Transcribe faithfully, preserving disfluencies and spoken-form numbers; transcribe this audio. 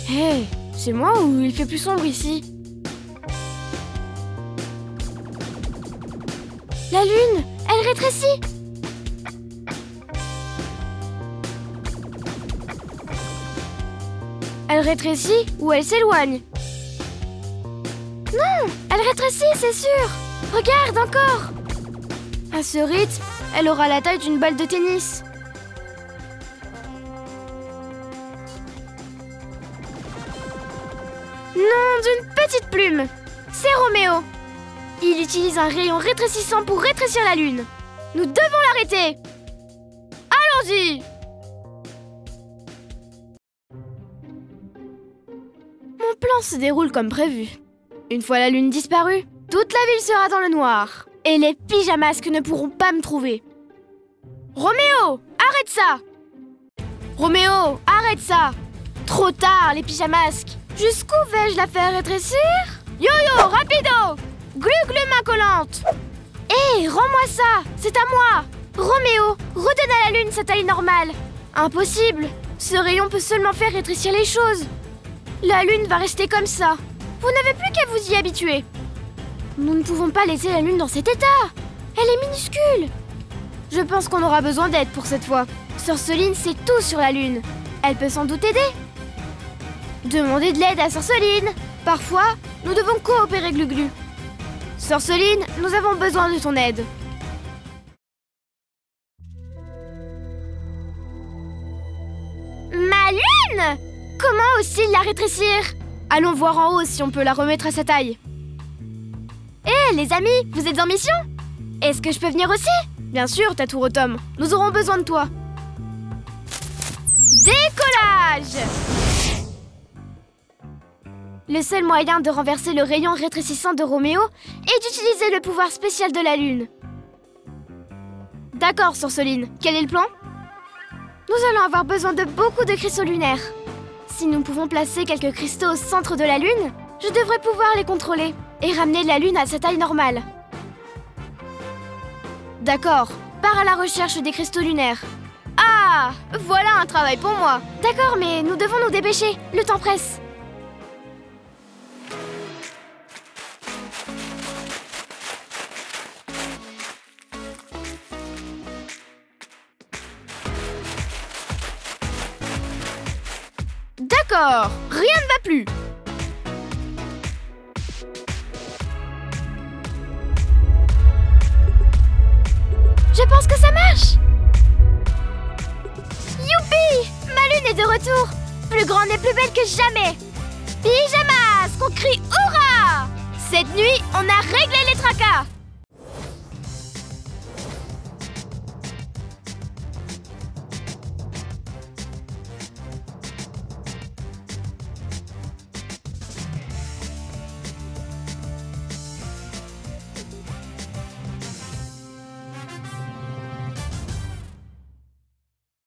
Hé, hey, c'est moi ou il fait plus sombre ici? La lune, elle rétrécit. Elle rétrécit ou elle s'éloigne? Non, elle rétrécit, c'est sûr. Regarde encore. À ce rythme, elle aura la taille d'une balle de tennis. Non, d'une petite plume. C'est Roméo. Il utilise un rayon rétrécissant pour rétrécir la lune. Nous devons l'arrêter. Allons-y. Mon plan se déroule comme prévu. Une fois la lune disparue, toute la ville sera dans le noir. Et les pyjamasques ne pourront pas me trouver. Roméo, arrête ça! Roméo, arrête ça! Trop tard, les pyjamasques. Jusqu'où vais-je la faire rétrécir? Yo-yo, rapido! Glu-glu main collante! Hé, hey, rends-moi ça! C'est à moi! Roméo, redonne à la lune sa taille normale. Impossible! Ce rayon peut seulement faire rétrécir les choses. La lune va rester comme ça. Vous n'avez plus qu'à vous y habituer. Nous ne pouvons pas laisser la lune dans cet état. Elle est minuscule. Je pense qu'on aura besoin d'aide pour cette fois. Sœur Soline sait tout sur la lune. Elle peut sans doute aider. Demandez de l'aide à Sœur Soline. Parfois, nous devons coopérer, Glu-Glu. Sœur Soline, nous avons besoin de ton aide. Ma lune! Comment aussi la rétrécir? Allons voir en haut si on peut la remettre à sa taille. Hé, hey, les amis, vous êtes en mission? Est-ce que je peux venir aussi? Bien sûr, Tatouro-Tom. Nous aurons besoin de toi. Décollage! Le seul moyen de renverser le rayon rétrécissant de Roméo est d'utiliser le pouvoir spécial de la lune. D'accord, Sœur Soline. Quel est le plan? Nous allons avoir besoin de beaucoup de cristaux lunaires. Si nous pouvons placer quelques cristaux au centre de la lune, je devrais pouvoir les contrôler et ramener la lune à sa taille normale. D'accord, pars à la recherche des cristaux lunaires. Ah, voilà un travail pour moi. D'accord, mais nous devons nous dépêcher, le temps presse. D'accord, rien ne va plus. Je pense que ça marche. Youpi! Ma lune est de retour. Plus grande et plus belle que jamais. Pyjamas, qu'on crie hurrah! Cette nuit, on a réglé les tracas.